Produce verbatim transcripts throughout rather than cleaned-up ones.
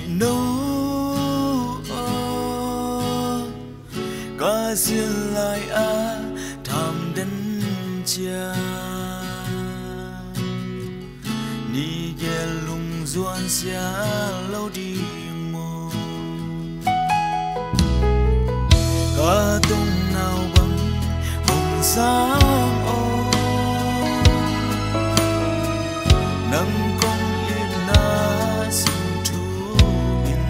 No cả riêng lại á tham đến cha ni ghé lung doan xa lâu đi mô cả tung nào bằng hồng sáng ô nắng công yên na xin thu in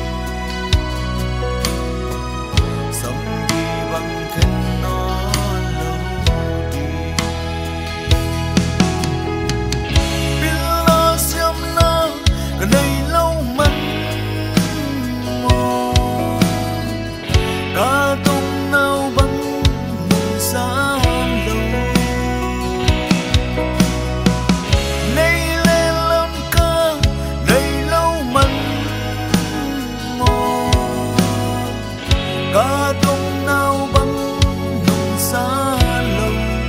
sắm đi bằng khen nó lâu đi biết lo xiêm na cả đây lâu mặn mò cả tung nào bằng mùa xa cả tung nào bằng nồng xa lòng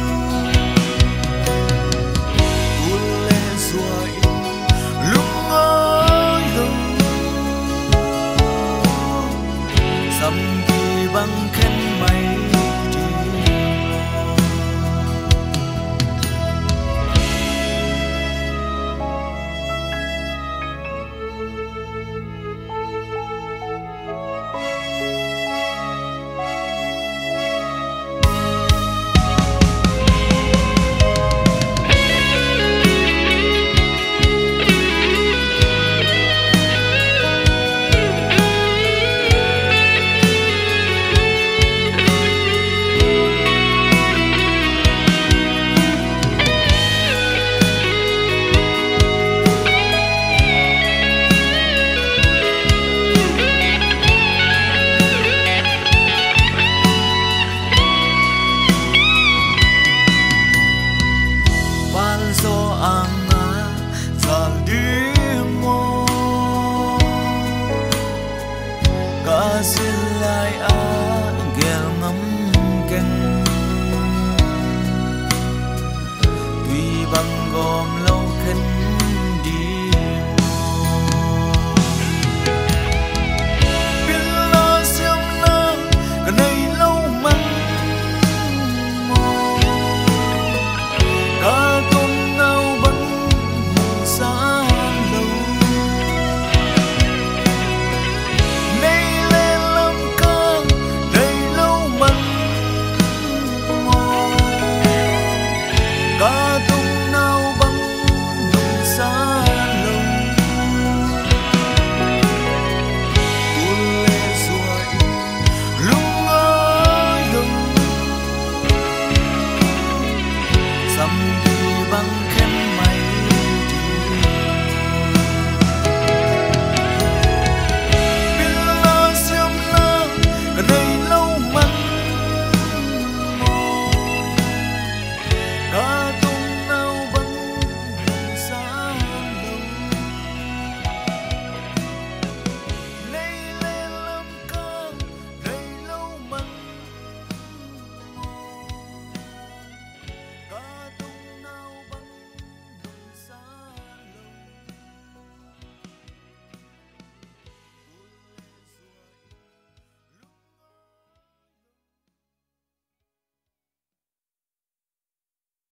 tuôn lệ Zua Lung Awilo dầm đi bằng khen mây lại á ghel ngắm canh tuy bằng gom